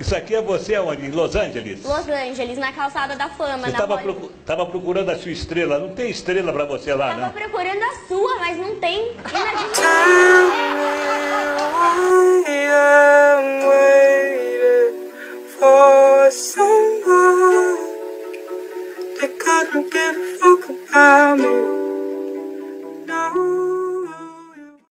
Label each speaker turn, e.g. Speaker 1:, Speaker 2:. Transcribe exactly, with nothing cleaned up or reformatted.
Speaker 1: Isso aqui é você aonde? Em Los Angeles?
Speaker 2: Los Angeles, na calçada da fama.
Speaker 1: Você
Speaker 2: na
Speaker 1: estava
Speaker 2: Hollywood.
Speaker 1: procu procurando a sua estrela. Não tem estrela pra você lá,
Speaker 2: Tava
Speaker 1: né?
Speaker 2: procurando a sua, mas não tem.
Speaker 3: They couldn't give a fuck about me.